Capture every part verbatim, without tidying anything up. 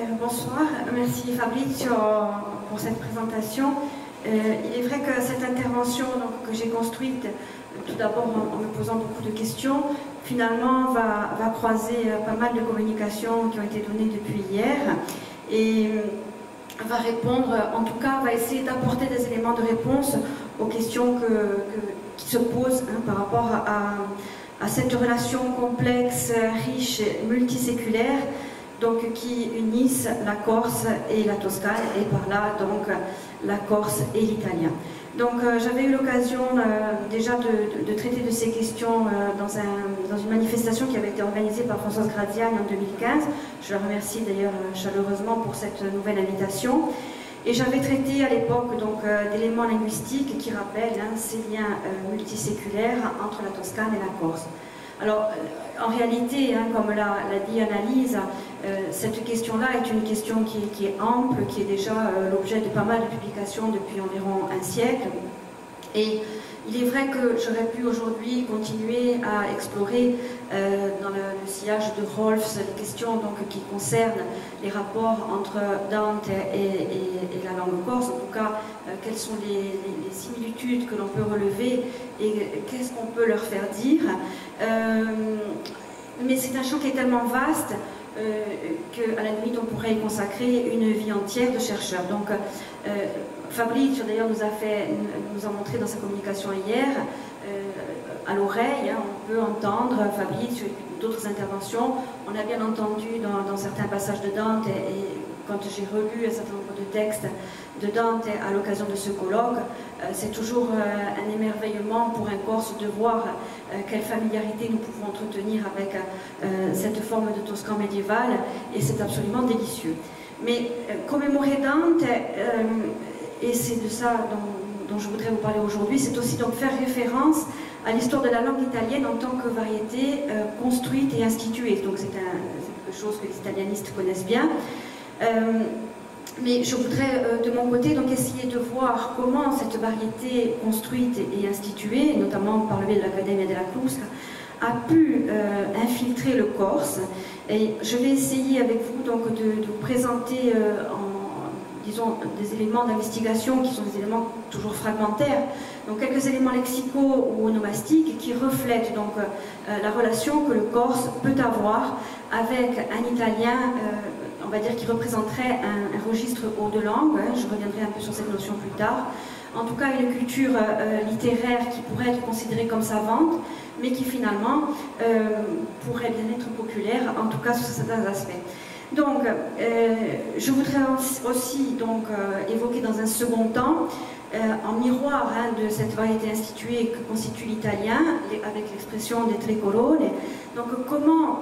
bonsoir, merci Fabrizio pour cette présentation. Euh, il est vrai que cette intervention donc, que j'ai construite, tout d'abord en, en me posant beaucoup de questions, finalement va, va croiser euh, pas mal de communications qui ont été données depuis hier et euh, va répondre, en tout cas va essayer d'apporter des éléments de réponse aux questions que, que, qui se posent hein, par rapport à, à cette relation complexe, riche, multiséculaire, donc qui unissent la Corse et la Toscane, et par là donc la Corse et l'italien. Donc euh, j'avais eu l'occasion euh, déjà de, de, de traiter de ces questions euh, dans, un, dans une manifestation qui avait été organisée par Françoise Graziani en deux mille quinze. Je la remercie d'ailleurs euh, chaleureusement pour cette nouvelle invitation. Et j'avais traité à l'époque donc euh, d'éléments linguistiques qui rappellent hein, ces liens euh, multiséculaires entre la Toscane et la Corse. Alors, euh, en réalité, hein, comme l'a dit Annalise, euh, cette question-là est une question qui est, qui est ample, qui est déjà euh, l'objet de pas mal de publications depuis environ un siècle. Et il est vrai que j'aurais pu aujourd'hui continuer à explorer euh, dans le, le sillage de Rolfs les questions donc, qui concernent les rapports entre Dante et, et, et la langue corse, en tout cas euh, quelles sont les, les, les similitudes que l'on peut relever et qu'est-ce qu'on peut leur faire dire. Euh, mais c'est un champ qui est tellement vaste euh, qu'à la limite on pourrait y consacrer une vie entière de chercheurs. Donc, euh, Fabrizio d'ailleurs nous a fait, nous a montré dans sa communication hier, euh, à l'oreille, hein, on peut entendre Fabrizio et d'autres interventions. On a bien entendu dans, dans certains passages de Dante, et, et quand j'ai relu un certain nombre de textes de Dante à l'occasion de ce colloque, euh, c'est toujours euh, un émerveillement pour un Corse de voir euh, quelle familiarité nous pouvons entretenir avec euh, cette forme de toscan médiéval, et c'est absolument délicieux. Mais euh, commémorer Dante, euh, et c'est de ça dont, dont je voudrais vous parler aujourd'hui, c'est aussi donc faire référence à l'histoire de la langue italienne en tant que variété euh, construite et instituée. Donc c'est quelque chose que les italianistes connaissent bien. Euh, mais je voudrais euh, de mon côté donc essayer de voir comment cette variété construite et instituée, notamment par le biais de l'Accademia della Crusca, a pu euh, infiltrer le Corse. Et je vais essayer avec vous donc de, de vous présenter euh, en disons, des éléments d'investigation qui sont des éléments toujours fragmentaires, donc quelques éléments lexicaux ou onomastiques qui reflètent donc euh, la relation que le Corse peut avoir avec un italien, euh, on va dire, qui représenterait un, un registre haut de langue, hein, je reviendrai un peu sur cette notion plus tard, en tout cas une culture euh, littéraire qui pourrait être considérée comme savante, mais qui finalement euh, pourrait bien être populaire, en tout cas sur certains aspects. Donc, euh, je voudrais aussi donc, euh, évoquer dans un second temps, euh, en miroir hein, de cette variété instituée que constitue l'italien, avec l'expression des tre colore, donc comment,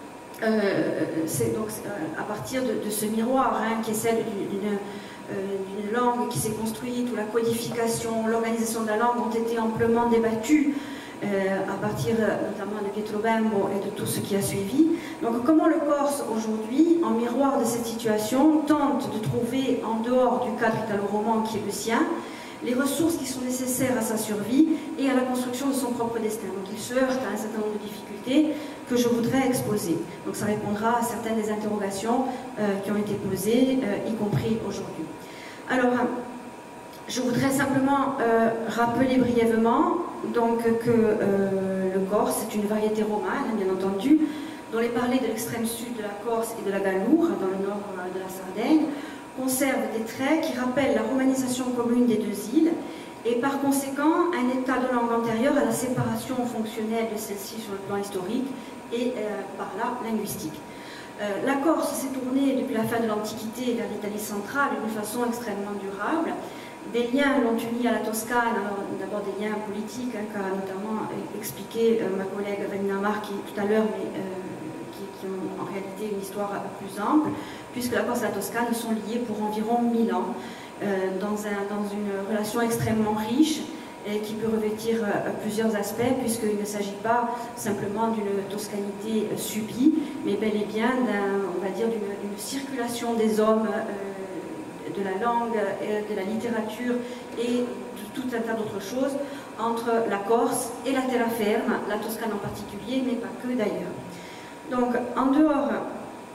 euh, c'est donc euh, à partir de, de ce miroir hein, qui est celle d'une euh, langue qui s'est construite, où la codification, l'organisation de la langue ont été amplement débattues, Euh, à partir notamment de Pietro Bembo et de tout ce qui a suivi. Donc comment le Corse aujourd'hui, en miroir de cette situation, tente de trouver en dehors du cadre italo-roman qui est le sien, les ressources qui sont nécessaires à sa survie et à la construction de son propre destin. Donc il se heurte à un certain nombre de difficultés que je voudrais exposer. Donc ça répondra à certaines des interrogations euh, qui ont été posées, euh, y compris aujourd'hui. Alors, je voudrais simplement euh, rappeler brièvement donc, que euh, le Corse est une variété romane, bien entendu, dont les parlers de l'extrême sud de la Corse et de la Galoure, dans le nord de la Sardaigne, conservent des traits qui rappellent la romanisation commune des deux îles et par conséquent un état de langue antérieur à la séparation fonctionnelle de celle-ci sur le plan historique et euh, par là linguistique. Euh, la Corse s'est tournée depuis la fin de l'Antiquité vers l'Italie centrale d'une façon extrêmement durable. Des liens l'ont uni à la Toscane, d'abord des liens politiques, hein, qu'a notamment expliqué euh, ma collègue Vanina Marchi tout à l'heure, mais euh, qui, qui ont en réalité une histoire plus ample, puisque la Corse et la Toscane sont liées pour environ mille ans, euh, dans, un, dans une relation extrêmement riche, et qui peut revêtir euh, plusieurs aspects, puisqu'il ne s'agit pas simplement d'une toscanité euh, subie, mais bel et bien, on va dire, d'une circulation des hommes, euh, de la langue, de la littérature et de tout un tas d'autres choses entre la Corse et la terraferma, la Toscane en particulier, mais pas que d'ailleurs. Donc, en dehors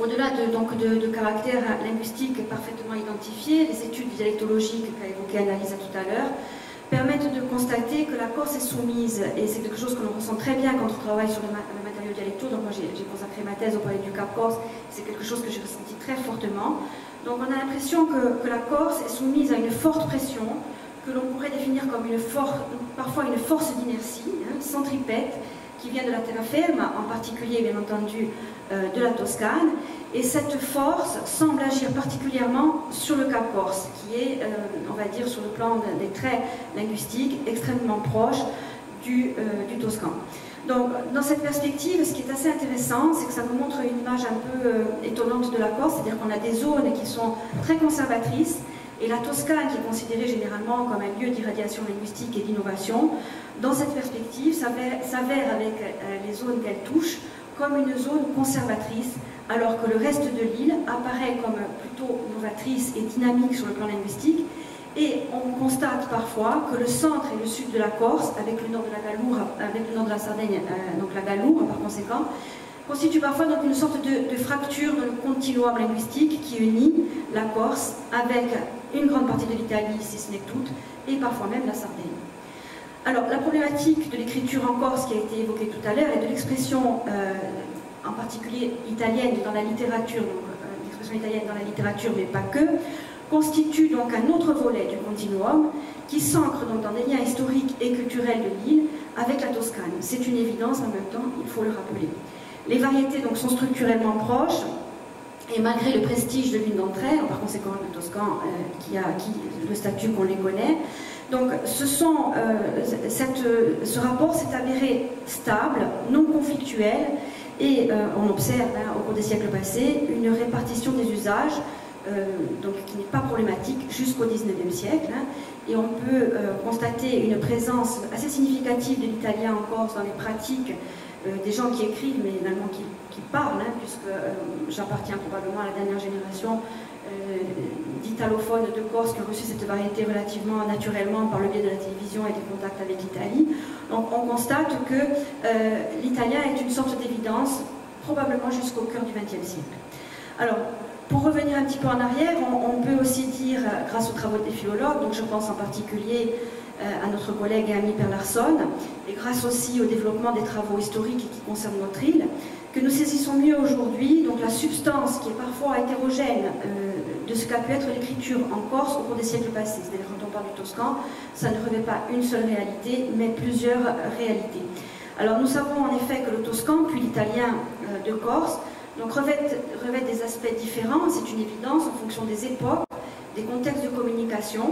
Au-delà de, donc, de, de caractères linguistiques parfaitement identifiés, les études dialectologiques qu'a évoqué Annalisa tout à l'heure permettent de constater que la Corse est soumise, et c'est quelque chose que l'on ressent très bien quand on travaille sur le, ma le matériau dialectaux. Donc moi j'ai consacré ma thèse au Palais du Cap Corse, c'est quelque chose que j'ai ressenti très fortement. Donc on a l'impression que, que la Corse est soumise à une forte pression, que l'on pourrait définir comme une force, parfois une force d'inertie, hein, centripète, qui vient de la terraferma, en particulier bien entendu euh, de la Toscane, et cette force semble agir particulièrement sur le Cap Corse, qui est, euh, on va dire, sur le plan des traits linguistiques, extrêmement proche du, euh, du Toscan. Donc, dans cette perspective, ce qui est assez intéressant, c'est que ça nous montre une image un peu euh, étonnante de la Corse, c'est-à-dire qu'on a des zones qui sont très conservatrices, et la Toscane, qui est considérée généralement comme un lieu d'irradiation linguistique et d'innovation, dans cette perspective, s'avère avec euh, les zones qu'elle touche comme une zone conservatrice, alors que le reste de l'île apparaît comme plutôt novatrice et dynamique sur le plan linguistique. Et on constate parfois que le centre et le sud de la Corse, avec le nord de la Galoure, avec le nord de la Sardaigne, euh, donc la Galoure par conséquent, constitue parfois donc une sorte de, de fracture dans le continuum linguistique qui unit la Corse avec une grande partie de l'Italie, si ce n'est toute, et parfois même la Sardaigne. Alors, la problématique de l'écriture en Corse qui a été évoquée tout à l'heure et de l'expression, euh, en particulier italienne dans la littérature, donc euh, l'expression italienne dans la littérature, mais pas que, constitue donc un autre volet du continuum qui s'ancre donc dans des liens historiques et culturels de l'île avec la Toscane. C'est une évidence, en même temps, il faut le rappeler. Les variétés donc sont structurellement proches, et malgré le prestige de l'une d'entre elles, par conséquent le Toscan euh, qui a acquis le statut qu'on les connaît, donc ce, sont, euh, cette, ce rapport s'est avéré stable, non conflictuel, et euh, on observe hein, au cours des siècles passés une répartition des usages euh, donc, qui n'est pas problématique jusqu'au dix-neuvième siècle, hein, et on peut euh, constater une présence assez significative de l'italien en Corse dans les pratiques Euh, des gens qui écrivent, mais également qui, qui parlent, hein, puisque euh, j'appartiens probablement à la dernière génération euh, d'italophones de Corse qui ont reçu cette variété relativement naturellement par le biais de la télévision et des contacts avec l'Italie. Donc on constate que euh, l'italien est une sorte d'évidence, probablement jusqu'au cœur du vingtième siècle. Alors, pour revenir un petit peu en arrière, on, on peut aussi dire, grâce aux travaux des philologues, donc je pense en particulier à notre collègue et ami Per Larsson, et grâce aussi au développement des travaux historiques qui concernent notre île, que nous saisissons mieux aujourd'hui donc la substance qui est parfois hétérogène euh, de ce qu'a pu être l'écriture en Corse au cours des siècles passés. C'est-à-dire quand on parle du Toscan, ça ne revêt pas une seule réalité, mais plusieurs réalités. Alors nous savons en effet que le Toscan, puis l'italien euh, de Corse, donc revêtent, revêtent des aspects différents, c'est une évidence, en fonction des époques, des contextes de communication,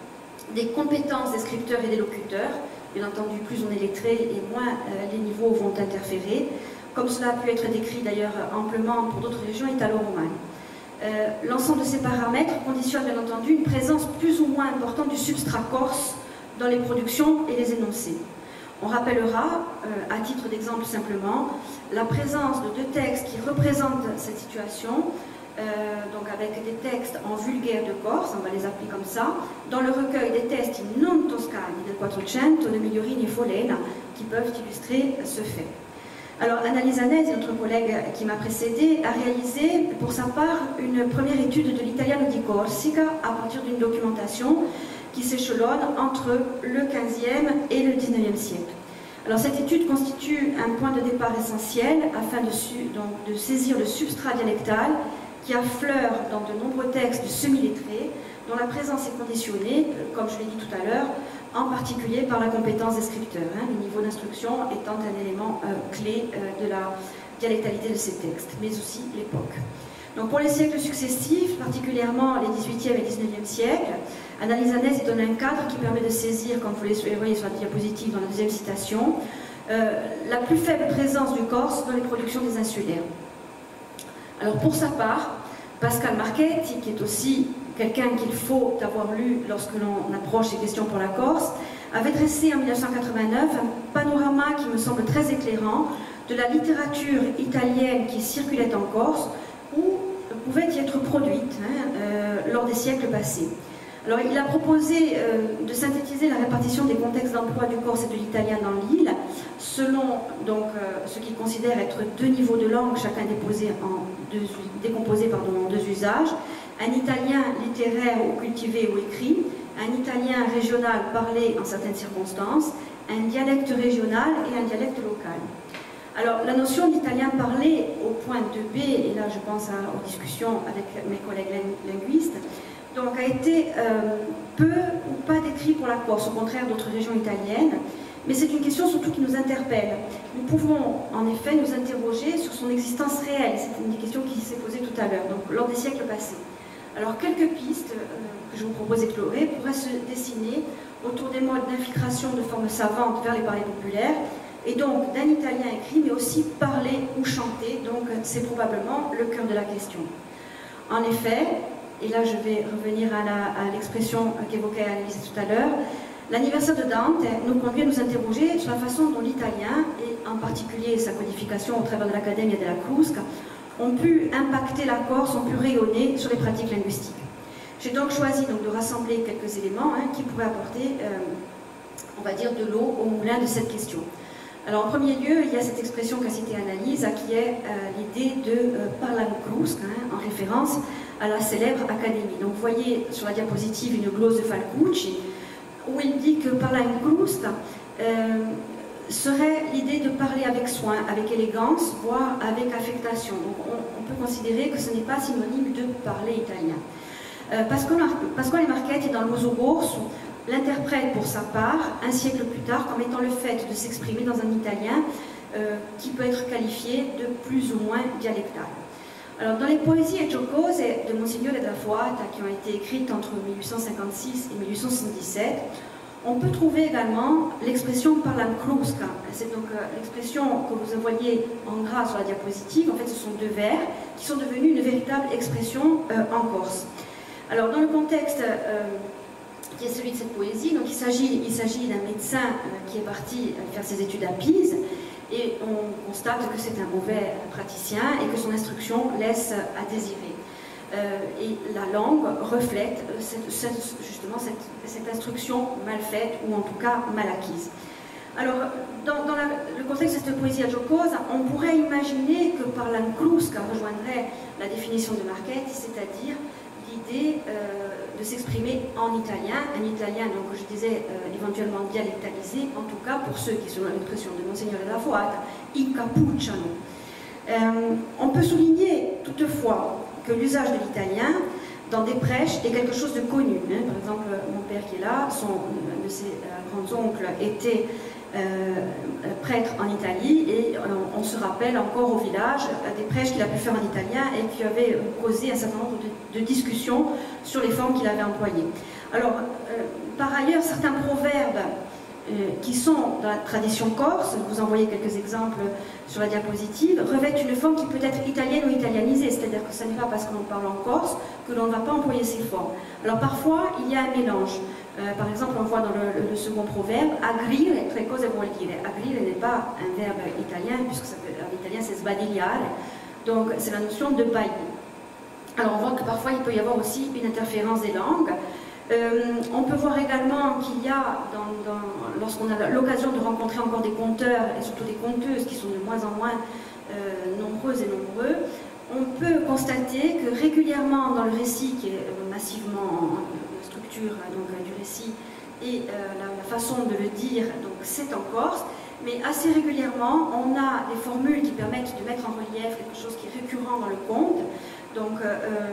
des compétences des scripteurs et des locuteurs. Bien entendu, plus on est lettré et moins euh, les niveaux vont interférer, comme cela a pu être décrit d'ailleurs amplement pour d'autres régions italo-romanes. Euh, L'ensemble de ces paramètres conditionne bien entendu une présence plus ou moins importante du substrat corse dans les productions et les énoncés. On rappellera, euh, à titre d'exemple simplement, la présence de deux textes qui représentent cette situation, Euh, donc avec des textes en vulgaire de Corse, on va les appeler comme ça, dans le recueil des testi non toscani del Quattrocento de Migliorini e Folena, qui peuvent illustrer ce fait. Alors Annalisa Nesi, notre collègue qui m'a précédé, a réalisé pour sa part une première étude de l'italiano di Corsica à partir d'une documentation qui s'échelonne entre le quinzième et le dix-neuvième siècle. Alors cette étude constitue un point de départ essentiel afin de, donc, de saisir le substrat dialectal qui affleure dans de nombreux textes semi-lettrés, dont la présence est conditionnée, comme je l'ai dit tout à l'heure, en particulier par la compétence des scripteurs, hein, le niveau d'instruction étant un élément euh, clé euh, de la dialectalité de ces textes, mais aussi l'époque. Donc pour les siècles successifs, particulièrement les dix-huitième et dix-neuvième siècles, Annalisa Nesi donne un cadre qui permet de saisir, comme vous les voyez sur la diapositive dans la deuxième citation, euh, la plus faible présence du Corse dans les productions des insulaires. Alors pour sa part, Pascal Marchetti, qui est aussi quelqu'un qu'il faut avoir lu lorsque l'on approche ces questions pour la Corse, avait dressé en mille neuf cent quatre-vingt-neuf un panorama qui me semble très éclairant de la littérature italienne qui circulait en Corse ou pouvait y être produite hein, euh, lors des siècles passés. Alors, il a proposé euh, de synthétiser la répartition des contextes d'emploi du corse et de l'italien dans l'île, selon donc, euh, ce qu'il considère être deux niveaux de langue, chacun déposé en deux, décomposé pardon, en deux usages, un italien littéraire ou cultivé ou écrit, un italien régional parlé en certaines circonstances, un dialecte régional et un dialecte local. Alors, la notion d'italien parlé au point deux B, et là je pense à, aux discussions avec mes collègues linguistes, donc a été euh, peu ou pas décrit pour la Corse, au contraire d'autres régions italiennes, mais c'est une question surtout qui nous interpelle. Nous pouvons en effet nous interroger sur son existence réelle, c'est une question qui s'est posée tout à l'heure, donc lors des siècles passés. Alors quelques pistes euh, que je vous propose d'explorer pourraient se dessiner autour des modes d'infiltration de formes savantes vers les parlers populaires, et donc d'un italien écrit, mais aussi parlé ou chanté, donc c'est probablement le cœur de la question. En effet, et là je vais revenir à l'expression qu'évoquait Annelise tout à l'heure, l'anniversaire de Dante nous conduit à nous interroger sur la façon dont l'italien, et en particulier sa codification au travers de l'Accademia della Crusca, ont pu impacter la Corse, ont pu rayonner sur les pratiques linguistiques. J'ai donc choisi donc, de rassembler quelques éléments hein, qui pourraient apporter, euh, on va dire, de l'eau au moulin de cette question. Alors en premier lieu, il y a cette expression qu'a citée Annalise, qui est euh, l'idée de euh, Parlan Crusca, hein, en référence à la célèbre académie. Donc vous voyez sur la diapositive une glose de Falcucci, où il dit que Parlan Crusca euh, serait l'idée de parler avec soin, avec élégance, voire avec affectation. Donc on, on peut considérer que ce n'est pas synonyme de parler italien. Euh, Pasquale Marchetti, dans l'Uso Borso, l'interprète pour sa part, un siècle plus tard, comme étant le fait de s'exprimer dans un italien euh, qui peut être qualifié de plus ou moins dialectal. Alors, dans les poésies et giocose de Monsignore da Fuata, qui ont été écrites entre mille huit cent cinquante-six et mille huit cent soixante-dix-sept, on peut trouver également l'expression Parlan Crusca. C'est donc euh, l'expression que vous voyez en gras sur la diapositive. En fait, ce sont deux vers qui sont devenus une véritable expression euh, en Corse. Alors, dans le contexte euh, qui est celui de cette poésie, donc il s'agit il s'agit d'un médecin euh, qui est parti faire ses études à Pise, et on constate que c'est un mauvais praticien et que son instruction laisse à désirer. Euh, et la langue reflète cette, cette, justement cette, cette instruction mal faite, ou en tout cas mal acquise. Alors, dans, dans la, le contexte de cette poésie à giocose, on pourrait imaginer que Parlan Crusca rejoindrait la définition de Marchetti, c'est-à-dire l'idée euh, de s'exprimer en italien, un italien, donc je disais, euh, éventuellement dialectalisé, en tout cas pour ceux qui, selon l'expression de Monsignore da Fuata, incappucciano. Euh, on peut souligner toutefois que l'usage de l'italien dans des prêches est quelque chose de connu. Hein. Par exemple, mon père qui est là, son, un de ses euh, grands-oncles était euh, prêtre en Italie, et on, on se rappelle encore au village euh, des prêches qu'il a pu faire en italien et qui avaient causé un certain nombre de, de discussions sur les formes qu'il avait employées. Alors, euh, par ailleurs, certains proverbes Euh, qui sont dans la tradition corse, vous en voyez quelques exemples sur la diapositive, revêtent une forme qui peut être italienne ou italianisée, c'est-à-dire que ce n'est pas parce que l'on parle en corse que l'on ne va pas employer ces formes. Alors parfois, il y a un mélange. Euh, par exemple, on voit dans le, le, le second proverbe, agrire, tre cose vuol dire. Agrire n'est pas un verbe italien, puisque ça peut, en italien c'est sbadigliare, donc c'est la notion de bailler. Alors on voit que parfois il peut y avoir aussi une interférence des langues. Euh, on peut voir également qu'il y a, lorsqu'on a l'occasion de rencontrer encore des conteurs, et surtout des conteuses qui sont de moins en moins euh, nombreuses et nombreux, on peut constater que régulièrement dans le récit, qui est massivement la structure donc, du récit et euh, la, la façon de le dire, donc c'est en corse, mais assez régulièrement on a des formules qui permettent de mettre en relief quelque chose qui est récurrent dans le conte, donc euh,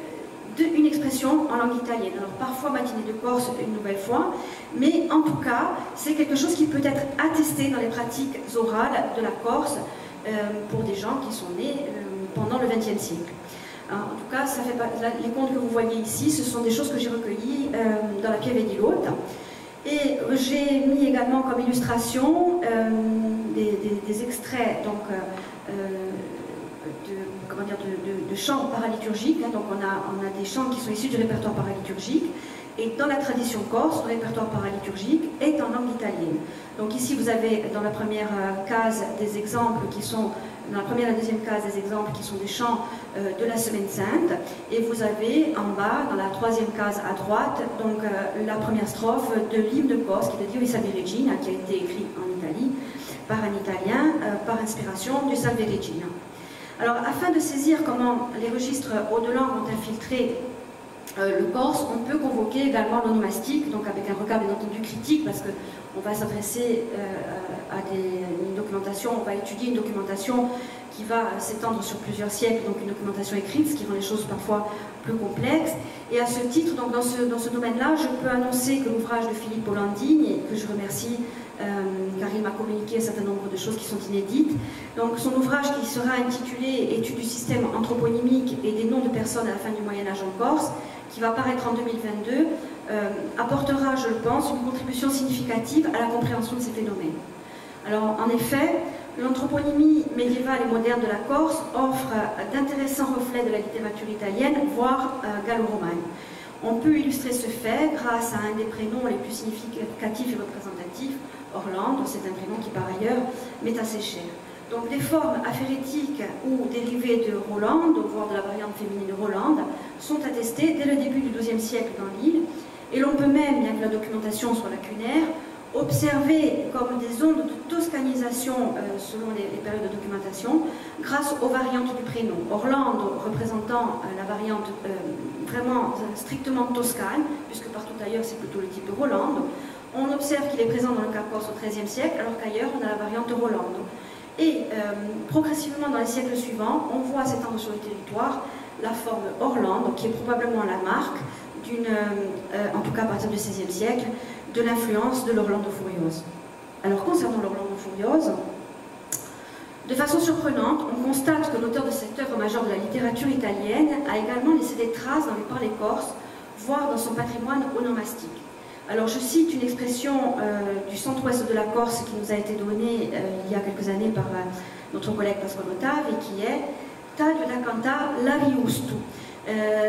De, une expression en langue italienne. Alors parfois matinée de Corse une nouvelle fois, mais en tout cas c'est quelque chose qui peut être attesté dans les pratiques orales de la Corse euh, pour des gens qui sont nés euh, pendant le vingtième siècle. Alors, en tout cas, ça fait pas, là, les contes que vous voyez ici, ce sont des choses que j'ai recueillies euh, dans la Pieve di Lotte. Et j'ai mis également comme illustration euh, des, des, des extraits donc, euh, de, comment dire, de, de, de chants paraliturgiques, hein, donc on a, on a des chants qui sont issus du répertoire paraliturgique, et dans la tradition corse, le répertoire paraliturgique est en langue italienne. Donc ici vous avez dans la première case des exemples qui sont dans la première et la deuxième case des exemples qui sont des chants euh, de la Semaine Sainte, et vous avez en bas, dans la troisième case à droite, donc euh, la première strophe de l'hymne de Corse, qui est de Dio Salve Regina, qui a été écrit en Italie par un Italien, euh, par inspiration du Salve Regina. Alors, afin de saisir comment les registres au-delà ont infiltré euh, le corse, on peut convoquer également l'onomastique, donc avec un regard bien entendu critique, parce qu'on va s'adresser euh, à des, une documentation, on va étudier une documentation qui va s'étendre sur plusieurs siècles, donc une documentation écrite, ce qui rend les choses parfois plus complexes. Et à ce titre, donc dans ce, dans ce domaine-là, je peux annoncer que l'ouvrage de Philippe Pollandini, que je remercie euh, car il m'a communiqué un certain nombre de choses qui sont inédites, donc son ouvrage qui sera intitulé « Étude du système anthroponymique et des noms de personnes à la fin du Moyen-Âge en Corse », qui va apparaître en deux mille vingt-deux, euh, apportera, je le pense, une contribution significative à la compréhension de ces phénomènes. Alors, en effet, l'anthroponymie médiévale et moderne de la Corse offre d'intéressants reflets de la littérature italienne, voire euh, gallo-romaine. On peut illustrer ce fait grâce à un des prénoms les plus significatifs et représentatifs, Orlando, c'est un prénom qui par ailleurs m'est assez cher. Donc les formes aphérétiques ou dérivées de Roland, voire de la variante féminine de Roland, sont attestées dès le début du douzième siècle dans l'île, et l'on peut même, bien que la documentation soit lacunaire, observer comme des ondes de toscanisation euh, selon les, les périodes de documentation grâce aux variantes du prénom. Orlando représentant euh, la variante euh, vraiment euh, strictement toscane, puisque partout ailleurs c'est plutôt le type de Roland. On observe qu'il est présent dans le Cap Corse au treizième siècle, alors qu'ailleurs on a la variante de Roland. Et euh, progressivement dans les siècles suivants, on voit s'étendre sur le territoire la forme Orlando, qui est probablement la marque d'une, euh, en tout cas à partir du seizième siècle, de l'influence de l'Orlando Furioso. Alors concernant l'Orlando Furioso, de façon surprenante, on constate que l'auteur de cette œuvre majeure de la littérature italienne a également laissé des traces dans les parlers corses, voire dans son patrimoine onomastique. Alors je cite une expression euh, du centre-ouest de la Corse qui nous a été donnée euh, il y a quelques années par euh, notre collègue Pasquale Ottave et qui est « taglio da canta l'ariustu euh, »,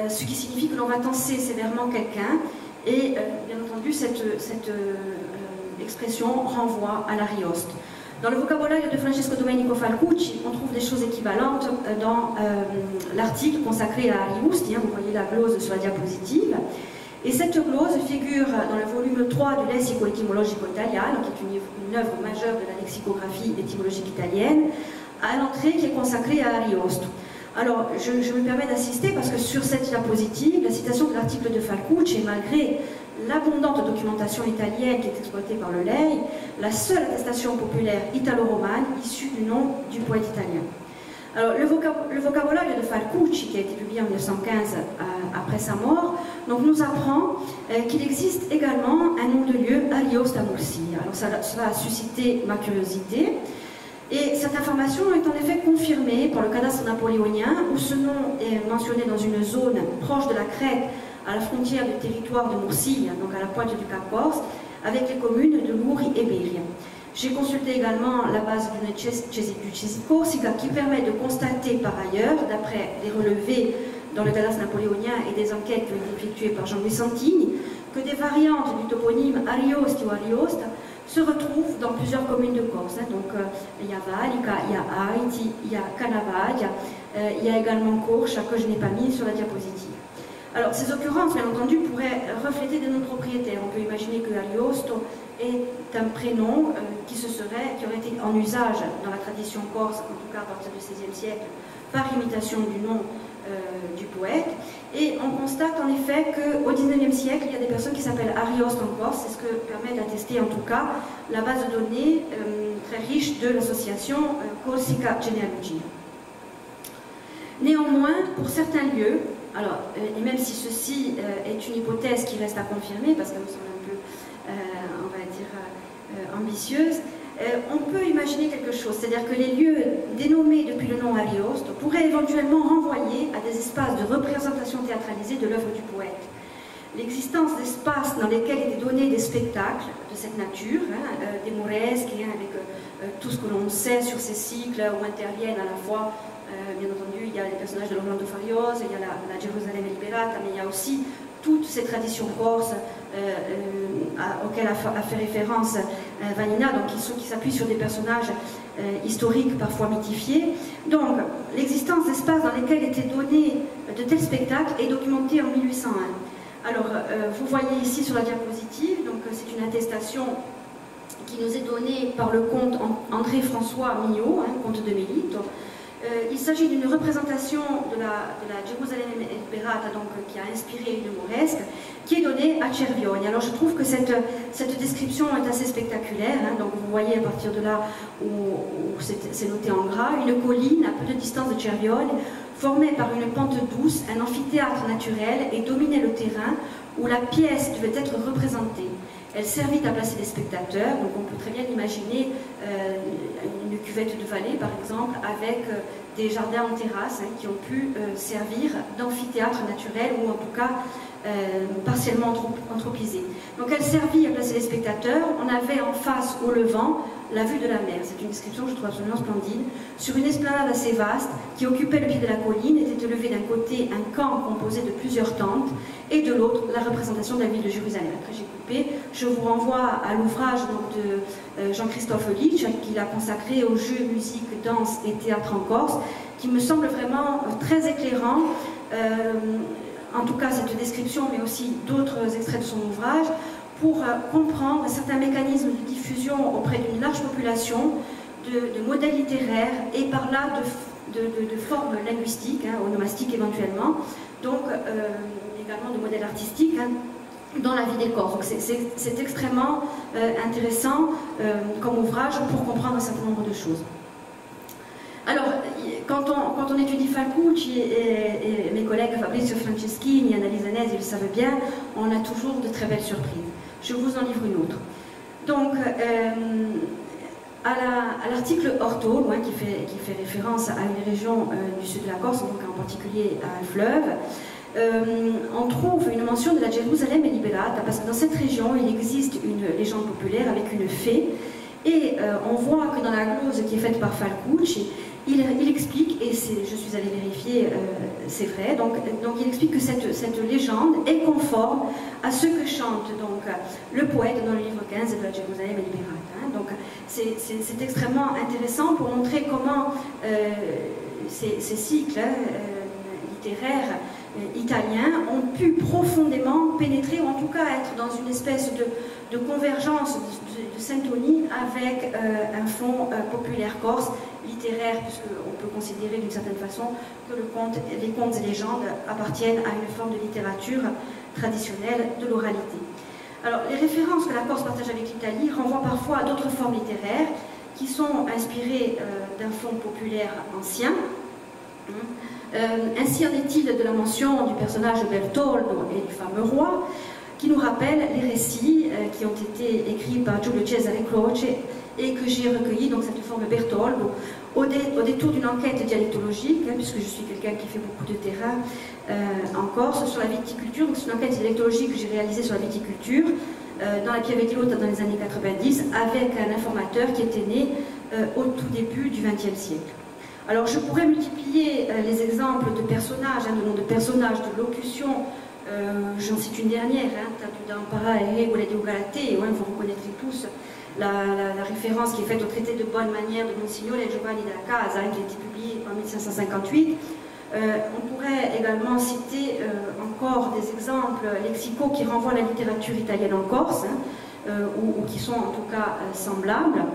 ce qui signifie que l'on va tenser sévèrement quelqu'un. Et euh, bien entendu, cette, cette euh, expression renvoie à l'Arioste. Dans le vocabulaire de Francesco Domenico Falcucci, on trouve des choses équivalentes dans euh, l'article consacré à Ariusti, hein, vous voyez la glose sur la diapositive. Et cette glose figure dans le volume trois du Lessico Etimologico Italiano, qui est une, une œuvre majeure de la lexicographie étymologique italienne, à l'entrée qui est consacrée à Ariosto. Alors, je, je me permets d'insister parce que sur cette diapositive, la citation de l'article de Falcucci, malgré l'abondante documentation italienne qui est exploitée par le L E I, la seule attestation populaire italo-romane issue du nom du poète italien. Alors, le, vocab le vocabulaire de Falcucci, qui a été publié en mille neuf cent quinze euh, après sa mort, donc, nous apprend euh, qu'il existe également un nom de lieu, Ariosto a Murcia. Alors, ça, cela a suscité ma curiosité. Et cette information est en effet confirmée par le cadastre napoléonien, où ce nom est mentionné dans une zone proche de la Crète, à la frontière du territoire de Murcia, donc à la pointe du Cap Corse, avec les communes de Luri et Beria. J'ai consulté également la base du Cesi Corsica, qui permet de constater par ailleurs, d'après les relevés dans le cadastre napoléonien et des enquêtes qui ont été effectuées par Jean-Louis Santini, que des variantes du toponyme Ariosti ou Ariosta se retrouvent dans plusieurs communes de Corse. Hein. Donc, euh, il y a Valica, il y a Haiti, il y a Canavagia, euh, il y a également Corcha, que je n'ai pas mis sur la diapositive. Alors, ces occurrences, bien entendu, pourraient refléter des noms propriétaires. On peut imaginer que Ariosto est un prénom euh, qui, se serait, qui aurait été en usage dans la tradition corse, en tout cas à partir du seizième siècle, par imitation du nom euh, du poète. Et on constate en effet qu'au dix-neuvième siècle, il y a des personnes qui s'appellent Arioste en Corse. C'est ce que permet d'attester en tout cas la base de données euh, très riche de l'association euh, Corsica Genealogia. Néanmoins, pour certains lieux, alors, euh, et même si ceci euh, est une hypothèse qui reste à confirmer, parce qu'elle me semble un peu, euh, on va dire, euh, ambitieuse, euh, on peut imaginer quelque chose, c'est-à-dire que les lieux dénommés depuis le nom Ariosto pourraient éventuellement renvoyer à des espaces de représentation théâtralisée de l'œuvre du poète. L'existence d'espaces dans lesquels étaient donnés des spectacles de cette nature, hein, euh, des mauresques, hein, avec euh, tout ce que l'on sait sur ces cycles où interviennent à la fois, euh, bien entendu, il y a les personnages de l'Orlando Furioso, il y a la, la Jérusalem Liberata, mais il y a aussi toutes ces traditions corses euh, euh, auxquelles a, a fait référence euh, Vanina, donc qui, qui s'appuient sur des personnages euh, historiques parfois mythifiés. Donc, l'existence d'espaces dans lesquels étaient donnés de tels spectacles est documentée en mille huit cent un. Alors, euh, vous voyez ici sur la diapositive, donc c'est une attestation qui nous est donnée par le comte André-François Mignot, hein, comte de Melito. Euh, il s'agit d'une représentation de la, de la Gerusalemme Liberata, donc qui a inspiré une mauresque, qui est donnée à Cervione. Alors je trouve que cette, cette description est assez spectaculaire, hein, donc vous voyez à partir de là où, où c'est noté en gras, une colline à peu de distance de Cervione, formée par une pente douce, un amphithéâtre naturel, et dominait le terrain où la pièce devait être représentée. Elle servit à placer des spectateurs, donc on peut très bien imaginer euh, une cuvette de vallée par exemple, avec euh, des jardins en terrasse hein, qui ont pu euh, servir d'amphithéâtre naturel ou en tout cas euh, partiellement anthropisé. Donc elle servit à placer les spectateurs, on avait en face au levant la vue de la mer, c'est une description que je trouve absolument splendide, sur une esplanade assez vaste qui occupait le pied de la colline, était élevé d'un côté un camp composé de plusieurs tentes et de l'autre la représentation de la ville de Jérusalem. Après j'ai coupé, je vous renvoie à l'ouvrage de Jean-Christophe Litsch qu'il a consacré aux jeux, musique, danse et théâtre en Corse, qui me semble vraiment très éclairant, euh, en tout cas cette description mais aussi d'autres extraits de son ouvrage, pour euh, comprendre certains mécanismes de diffusion auprès d'une large population, de, de modèles littéraires et par là de, de, de, de formes linguistiques, hein, onomastiques éventuellement, donc euh, également de modèles artistiques hein, dans la vie des Corses. Donc c'est extrêmement euh, intéressant euh, comme ouvrage pour comprendre un certain nombre de choses. Alors, quand on, quand on étudie Falcucci, et, et mes collègues Fabrizio Franceschini et Annalisa Nesi, ils le savent bien, on a toujours de très belles surprises. Je vous en livre une autre. Donc, euh, à l'article la, Orto, hein, qui, fait, qui fait référence à une région euh, du sud de la Corse, donc en particulier à un fleuve, euh, on trouve une mention de la Gerusalemme Liberata, parce que dans cette région, il existe une légende populaire avec une fée, et euh, on voit que dans la glose qui est faite par Falcucci, il, il explique, et je suis allée vérifier, euh, c'est vrai, donc, donc il explique que cette, cette légende est conforme à ce que chante donc, le poète dans le livre quinze de la Gerusalemme Liberata. Hein. Donc c'est extrêmement intéressant pour montrer comment euh, ces, ces cycles euh, littéraires euh, italiens ont pu profondément pénétrer, ou en tout cas être dans une espèce de, de convergence, de, de, de syntonie avec euh, un fond euh, populaire corse, littéraire, puisqu'on peut considérer d'une certaine façon que le conte, les contes et légendes appartiennent à une forme de littérature traditionnelle de l'oralité. Alors, les références que la Corse partage avec l'Italie renvoient parfois à d'autres formes littéraires qui sont inspirées euh, d'un fond populaire ancien. Euh, ainsi en est-il de la mention du personnage Bertoldo et du fameux roi, qui nous rappelle les récits euh, qui ont été écrits par Giulio Cesare Croce et que j'ai recueilli, donc cette forme Bertoldo, au, dé, au détour d'une enquête dialectologique, hein, puisque je suis quelqu'un qui fait beaucoup de terrain euh, en Corse, sur la viticulture. C'est une enquête dialectologique que j'ai réalisée sur la viticulture, euh, dans la Piavetti-Lota dans les années quatre-vingt-dix, avec un informateur qui était né euh, au tout début du vingtième siècle. Alors je pourrais multiplier euh, les exemples de personnages, hein, de noms de personnages, de locutions. Euh, J'en cite une dernière, hein, Tatudampara et Regole di Ugalate, ouais, vous reconnaîtrez tous la, la, la référence qui est faite au traité de bonne manière de Monsignore Giovanni della Casa, hein, qui a été publié en mille cinq cent cinquante-huit. Euh, on pourrait également citer euh, encore des exemples lexicaux qui renvoient à la littérature italienne en Corse, hein, euh, ou, ou qui sont en tout cas euh, semblables.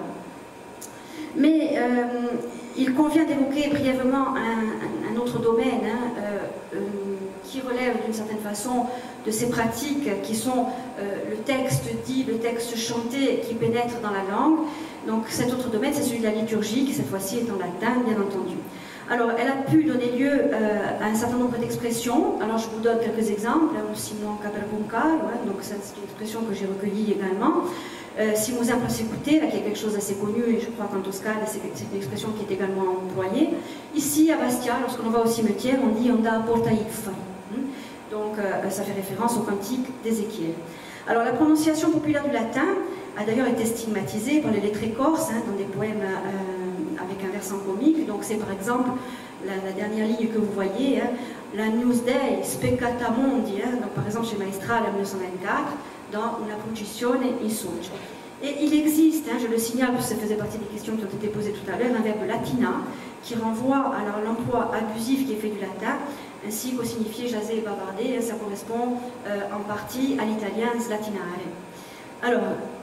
Mais euh, il convient d'évoquer brièvement un, un, un autre domaine hein, euh, euh, qui relève d'une certaine façon de ces pratiques qui sont euh, le texte dit, le texte chanté qui pénètre dans la langue. Donc cet autre domaine, c'est celui de la liturgie, qui cette fois-ci est en latin, bien entendu. Alors, elle a pu donner lieu euh, à un certain nombre d'expressions. Alors, je vous donne quelques exemples. Simon Caberpunca, ouais, donc c'est une expression que j'ai recueillie également. Euh, si vous en passez écouter, là, qui est quelque chose d'assez connu, et je crois qu'en Toscane, c'est une expression qui est également employée. Ici, à Bastia, lorsqu'on va au cimetière, on dit « onda porta if ». Donc, euh, ça fait référence au cantique d'Ézéchiel. Alors, la prononciation populaire du latin a d'ailleurs été stigmatisée par les lettrés corses, hein, dans des poèmes euh, avec un versant comique. Donc, c'est par exemple la, la dernière ligne que vous voyez, hein, la Newsday Speccata Mondi, hein, donc par exemple chez Maestral en mille neuf cent vingt-quatre, dans Una Processione in Socio. Et il existe, hein, je le signale, parce que ça faisait partie des questions qui ont été posées tout à l'heure, un verbe latina qui renvoie à l'emploi abusif qui est fait du latin, ainsi qu'au signifié jaser et bavarder. Ça correspond euh, en partie à l'italien slatinare. Alors,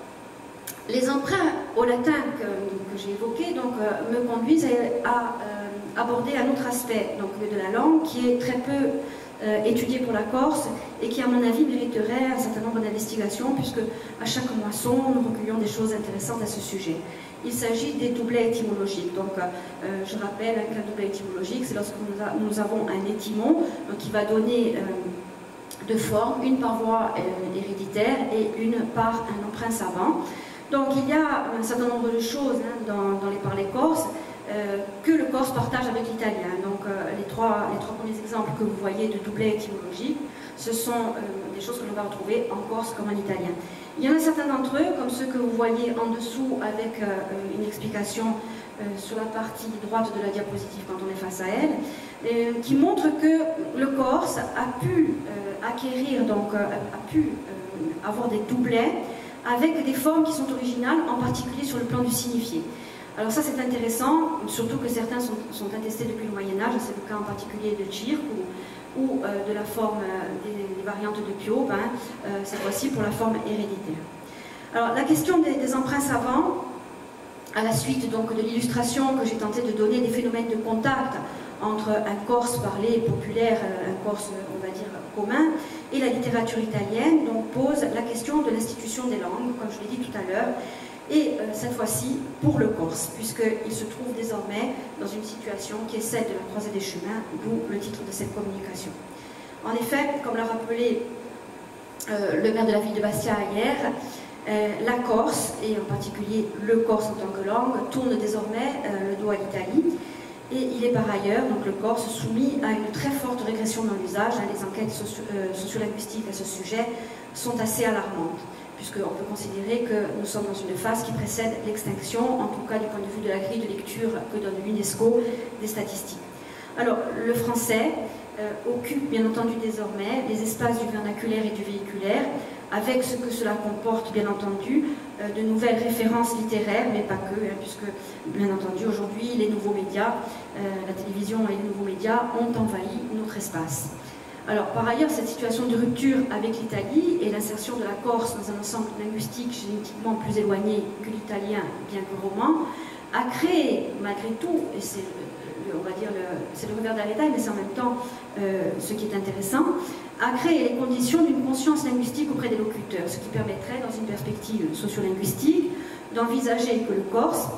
les emprunts au latin que, que j'ai évoqués donc, euh, me conduisent à, à euh, aborder un autre aspect donc, de la langue qui est très peu euh, étudié pour la Corse et qui, à mon avis, mériterait un certain nombre d'investigations, puisque à chaque moisson, nous recueillons des choses intéressantes à ce sujet. Il s'agit des doublets étymologiques. Donc, euh, je rappelle qu'un doublet étymologique, c'est lorsque nous, a, nous avons un étymon donc, qui va donner euh, deux formes, une par voie euh, héréditaire et une par un emprunt savant. Donc, il y a un certain nombre de choses hein, dans, dans les parlers corses euh, que le corse partage avec l'italien. Donc, euh, les, trois, les trois premiers exemples que vous voyez de doublets étymologiques, ce sont euh, des choses que l'on va retrouver en corse comme en italien. Il y en a certains d'entre eux, comme ceux que vous voyez en dessous avec euh, une explication euh, sur la partie droite de la diapositive quand on est face à elle, euh, qui montrent que le corse a pu euh, acquérir, donc euh, a pu euh, avoir des doublets avec des formes qui sont originales, en particulier sur le plan du signifié. Alors ça c'est intéressant, surtout que certains sont, sont attestés depuis le Moyen-Âge, c'est le cas en particulier de Tchirk, ou ou euh, de la forme euh, des, des variantes de Pio, ben, euh, cette fois-ci pour la forme héréditaire. Alors la question des, des emprunts savants, à la suite donc de l'illustration que j'ai tenté de donner des phénomènes de contact entre un corse parlé populaire, un corse on va dire commun, et la littérature italienne, donc pose la question de l'institution des langues, comme je l'ai dit tout à l'heure, et euh, cette fois-ci pour le corse, puisqu'il se trouve désormais dans une situation qui est celle de la croisée des chemins, d'où le titre de cette communication. En effet, comme l'a rappelé euh, le maire de la ville de Bastia hier, euh, la Corse, et en particulier le corse en tant que langue, tourne désormais euh, le dos à l'Italie, et il est par ailleurs, donc le corse, soumis à une très forte régression dans l'usage. Les enquêtes socio euh, sociolinguistiques à ce sujet sont assez alarmantes, puisqu'on peut considérer que nous sommes dans une phase qui précède l'extinction, en tout cas du point de vue de la grille de lecture que donne l'UNESCO des statistiques. Alors, le français euh, occupe bien entendu désormais les espaces du vernaculaire et du véhiculaire, avec ce que cela comporte bien entendu euh, de nouvelles références littéraires, mais pas que, hein, puisque bien entendu aujourd'hui les nouveaux médias, euh, la télévision et les nouveaux médias ont envahi notre espace. Alors, par ailleurs, cette situation de rupture avec l'Italie et l'insertion de la Corse dans un ensemble linguistique génétiquement plus éloigné que l'italien, bien que roman, a créé, malgré tout, et c'est on va dire c'est le revers de la médaille, mais c'est en même temps euh, ce qui est intéressant, a créé les conditions d'une conscience linguistique auprès des locuteurs, ce qui permettrait, dans une perspective sociolinguistique, d'envisager que le corse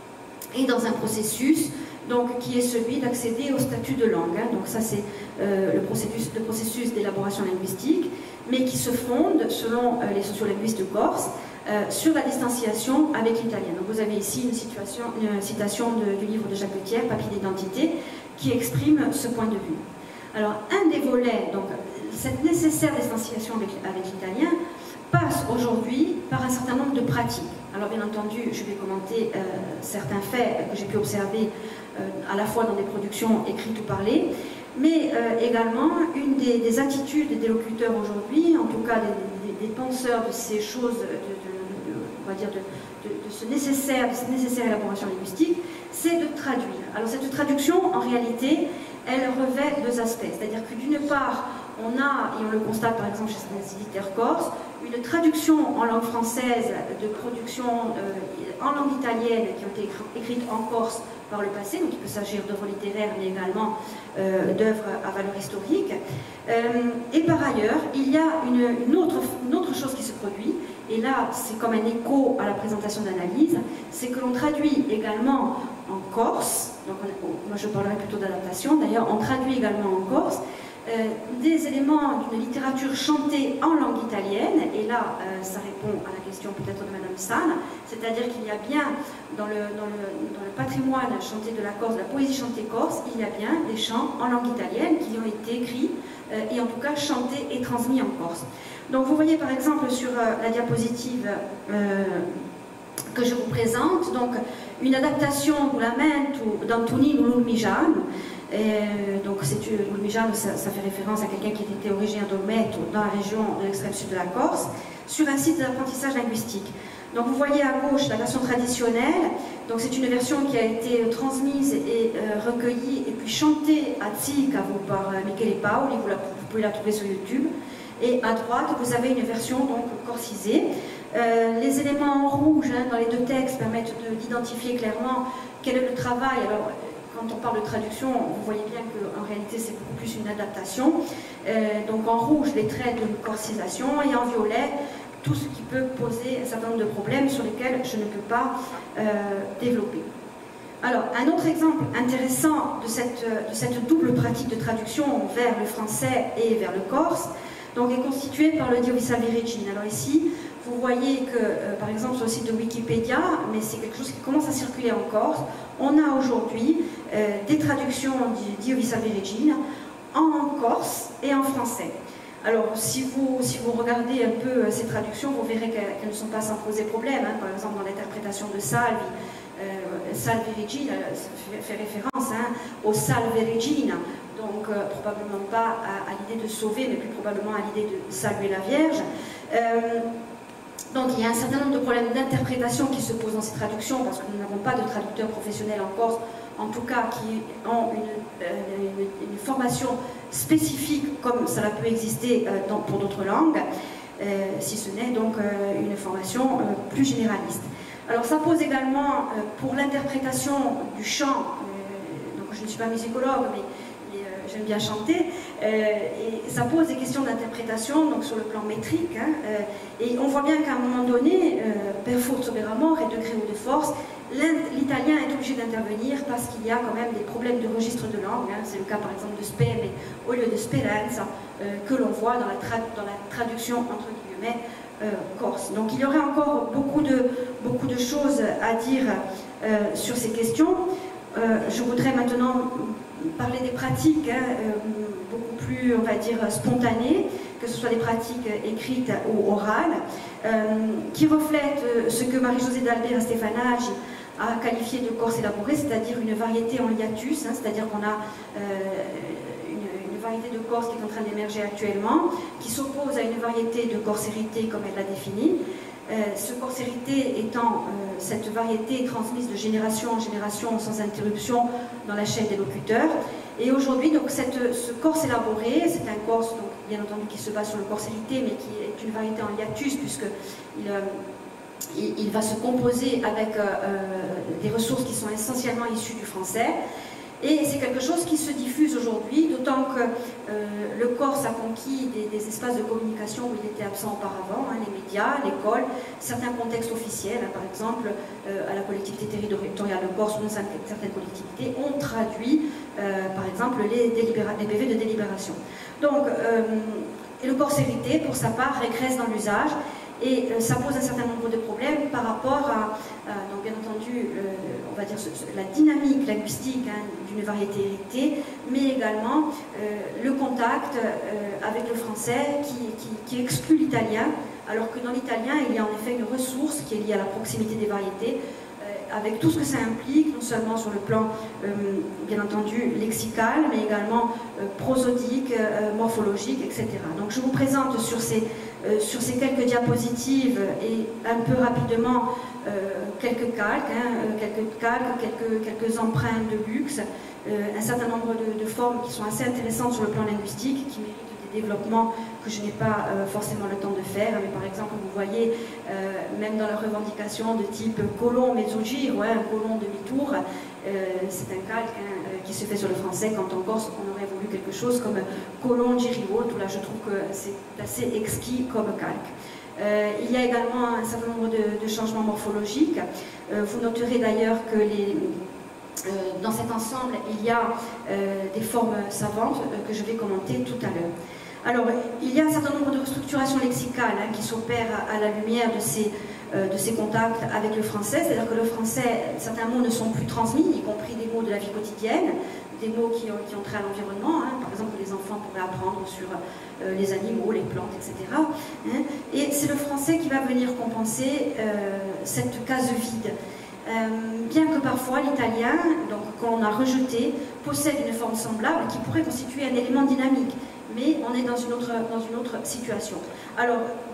est dans un processus donc, qui est celui d'accéder au statut de langue. Hein. Donc ça c'est euh, le processus, le processus d'élaboration linguistique, mais qui se fonde, selon euh, les sociolinguistes corses, euh, sur la distanciation avec l'italien. Donc vous avez ici une, situation, une citation de, du livre de Jacques Thiers, Papier d'identité, qui exprime ce point de vue. Alors un des volets, donc cette nécessaire distanciation avec, avec l'italien, passe aujourd'hui par un certain nombre de pratiques. Alors bien entendu, je vais commenter euh, certains faits que j'ai pu observer euh, à la fois dans des productions écrites ou parlées, mais euh, également une des, des attitudes des locuteurs aujourd'hui, en tout cas des, des, des penseurs de ces choses, de, de, de, on va dire de, de, de, ce nécessaire, de cette nécessaire élaboration linguistique, c'est de traduire. Alors cette traduction, en réalité, elle revêt deux aspects, c'est-à-dire que d'une part, on a, et on le constate par exemple chez certains éditeurs corses, une traduction en langue française de productions euh, en langue italienne qui ont été écrites en corse par le passé, donc il peut s'agir d'œuvres littéraires mais également euh, d'œuvres à valeur historique. Euh, et par ailleurs, il y a une, une, autre, une autre chose qui se produit, et là c'est comme un écho à la présentation d'analyse, c'est que l'on traduit également en corse, donc on, moi je parlerai plutôt d'adaptation, d'ailleurs on traduit également en corse, Euh, des éléments d'une littérature chantée en langue italienne, et là euh, ça répond à la question peut-être de Madame San, c'est-à-dire qu'il y a bien dans le, dans, le, dans le patrimoine chanté de la Corse, la poésie chantée corse, il y a bien des chants en langue italienne qui ont été écrits euh, et en tout cas chantés et transmis en Corse. Donc vous voyez par exemple sur euh, la diapositive euh, que je vous présente, donc une adaptation du lamento d'Antonino Lulmigiano. Euh, donc Lulmigiano, ça, ça fait référence à quelqu'un qui était originaire d'Olmeto, dans la région de l'extrême sud de la Corse, sur un site d'apprentissage linguistique. Donc vous voyez à gauche la version traditionnelle, donc c'est une version qui a été transmise et euh, recueillie et puis chantée à Tsiikavo par euh, Michele Paoli, vous, la, vous pouvez la trouver sur YouTube. Et à droite, vous avez une version donc corcisée. Euh, les éléments en rouge hein, dans les deux textes permettent d'identifier clairement quel est le travail. Alors, quand on parle de traduction, vous voyez bien qu'en réalité c'est beaucoup plus une adaptation. Euh, donc en rouge, les traits de corcisation et en violet, tout ce qui peut poser un certain nombre de problèmes sur lesquels je ne peux pas euh, développer. Alors, un autre exemple intéressant de cette, de cette double pratique de traduction vers le français et vers le corse, donc, est constitué par le Dio vi salvi Regina. Alors ici, vous voyez que, euh, par exemple, sur le site de Wikipédia, mais c'est quelque chose qui commence à circuler en Corse, on a aujourd'hui euh, des traductions du Dio vi salvi Regina en corse et en français. Alors, si vous, si vous regardez un peu ces traductions, vous verrez qu'elles qu'elles ne sont pas sans poser problème. Hein. Par exemple, dans l'interprétation de Salvi, euh, Salve Regina fait référence hein, au Salve Regina. Donc euh, probablement pas à, à l'idée de sauver, mais plus probablement à l'idée de saluer la Vierge. Euh, donc il y a un certain nombre de problèmes d'interprétation qui se posent dans ces traductions, parce que nous n'avons pas de traducteurs professionnels en Corse, en tout cas qui ont une, euh, une, une formation spécifique, comme ça peut exister euh, dans, pour d'autres langues, euh, si ce n'est donc euh, une formation euh, plus généraliste. Alors ça pose également, euh, pour l'interprétation du chant, euh, donc je ne suis pas musicologue, mais j'aime bien chanter, euh, et ça pose des questions d'interprétation, donc sur le plan métrique, hein, euh, et on voit bien qu'à un moment donné, euh, per forza per amore et de gré ou de force, l'italien est obligé d'intervenir parce qu'il y a quand même des problèmes de registre de langue, hein, c'est le cas par exemple de spe, mais au lieu de speranza, euh, que l'on voit dans la, tra dans la traduction entre guillemets euh, corse. Donc il y aurait encore beaucoup de, beaucoup de choses à dire euh, sur ces questions. Euh, je voudrais maintenant parler des pratiques hein, euh, beaucoup plus, on va dire, spontanées, que ce soit des pratiques écrites ou orales, euh, qui reflètent ce que Marie-Josée d'Albert Stefanagi a qualifié de corse élaboré, c'est-à-dire une variété en hiatus, hein, c'est-à-dire qu'on a euh, une, une variété de corse qui est en train d'émerger actuellement, qui s'oppose à une variété de corse héritée comme elle l'a définie. Euh, ce corse hérité étant euh, cette variété transmise de génération en génération sans interruption dans la chaîne des locuteurs. Et aujourd'hui, donc, cette, ce corse élaboré, c'est un corse, donc, bien entendu, qui se base sur le corse hérité, mais qui est une variété en hiatus, puisqu'il euh, il, il va se composer avec euh, des ressources qui sont essentiellement issues du français. Et c'est quelque chose qui se diffuse aujourd'hui, d'autant que euh, le Corse a conquis des, des espaces de communication où il était absent auparavant, hein, les médias, l'école, certains contextes officiels, hein, par exemple euh, à la collectivité territoriale de Corse ou certaines collectivités ont traduit, euh, par exemple, les, les P V de délibération. Donc, euh, et le Corse hérité, pour sa part, régresse dans l'usage. Et euh, ça pose un certain nombre de problèmes par rapport à, euh, donc bien entendu, euh, on va dire ce, ce, la dynamique linguistique hein, d'une variété héritée, mais également euh, le contact euh, avec le français qui, qui, qui exclut l'italien, alors que dans l'italien, il y a en effet une ressource qui est liée à la proximité des variétés, euh, avec tout ce que ça implique, non seulement sur le plan, euh, bien entendu, lexical, mais également euh, prosodique, euh, morphologique, et cetera. Donc je vous présente sur ces Euh, sur ces quelques diapositives et un peu rapidement euh, quelques calques, hein, euh, quelques calques, quelques, quelques empreintes de luxe, euh, un certain nombre de, de formes qui sont assez intéressantes sur le plan linguistique, qui méritent des développements que je n'ai pas euh, forcément le temps de faire. Mais par exemple, vous voyez, euh, même dans la revendication de type colon mezzogir, ouais, un colon demi-tour, euh, c'est un calque hein, qui se fait sur le français, quand en Corse on aurait voulu quelque chose comme colon girivo, tout là je trouve que c'est assez exquis comme calque. Euh, il y a également un certain nombre de, de changements morphologiques. Euh, vous noterez d'ailleurs que les, euh, dans cet ensemble il y a euh, des formes savantes euh, que je vais commenter tout à l'heure. Alors il y a un certain nombre de restructurations lexicales hein, qui s'opèrent à, à la lumière de ces de ces contacts avec le français, c'est-à-dire que le français, certains mots ne sont plus transmis, y compris des mots de la vie quotidienne, des mots qui ont, qui ont trait à l'environnement, hein, par exemple que les enfants pourraient apprendre sur euh, les animaux, les plantes, et cetera. Hein, et c'est le français qui va venir compenser euh, cette case vide. Euh, bien que parfois l'italien, donc qu'on a rejeté, possède une forme semblable qui pourrait constituer un élément dynamique, mais on est dans une autre, dans une autre situation. Alors,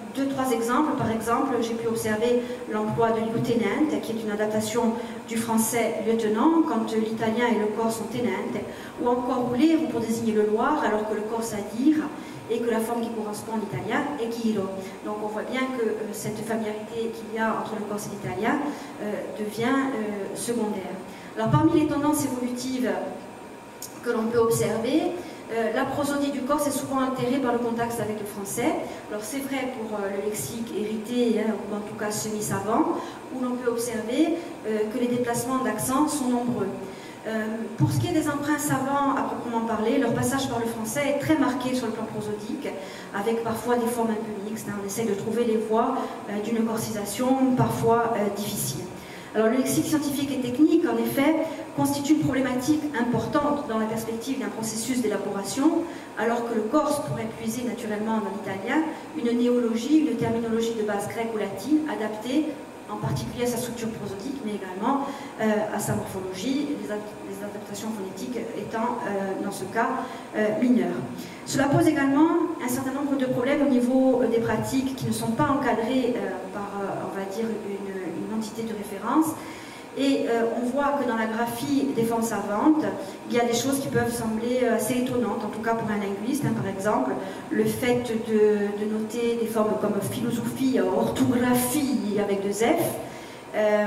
deux, trois exemples. Par exemple, j'ai pu observer l'emploi de lieutenant, qui est une adaptation du français lieutenant, quand l'italien et le corse sont tenente, ou encore rouler pour désigner le loir, alors que le corse a dire, et que la forme qui correspond en italien est chilo. Donc on voit bien que euh, cette familiarité qu'il y a entre le corse et l'italien euh, devient euh, secondaire. Alors parmi les tendances évolutives que l'on peut observer, Euh, la prosodie du corse est souvent altérée par le contact avec le français. Alors c'est vrai pour euh, le lexique hérité, hein, ou en tout cas semi-savant, où l'on peut observer euh, que les déplacements d'accent sont nombreux. Euh, pour ce qui est des emprunts savants à proprement parler, leur passage par le français est très marqué sur le plan prosodique, avec parfois des formes un peu mixtes. Hein. On essaie de trouver les voies euh, d'une corcisation parfois euh, difficile. Alors le lexique scientifique et technique, en effet, constitue une problématique importante dans la perspective d'un processus d'élaboration, alors que le corse pourrait puiser naturellement dans l'italien une néologie, une terminologie de base grecque ou latine adaptée en particulier à sa structure prosodique, mais également euh, à sa morphologie, les, ad les adaptations phonétiques étant euh, dans ce cas euh, mineures. Cela pose également un certain nombre de problèmes au niveau euh, des pratiques qui ne sont pas encadrées euh, par, euh, on va dire, une entité de référence, et euh, on voit que dans la graphie des formes savantes, il y a des choses qui peuvent sembler assez étonnantes, en tout cas pour un linguiste, hein, par exemple, le fait de, de noter des formes comme philosophie, orthographie avec deux F. Euh,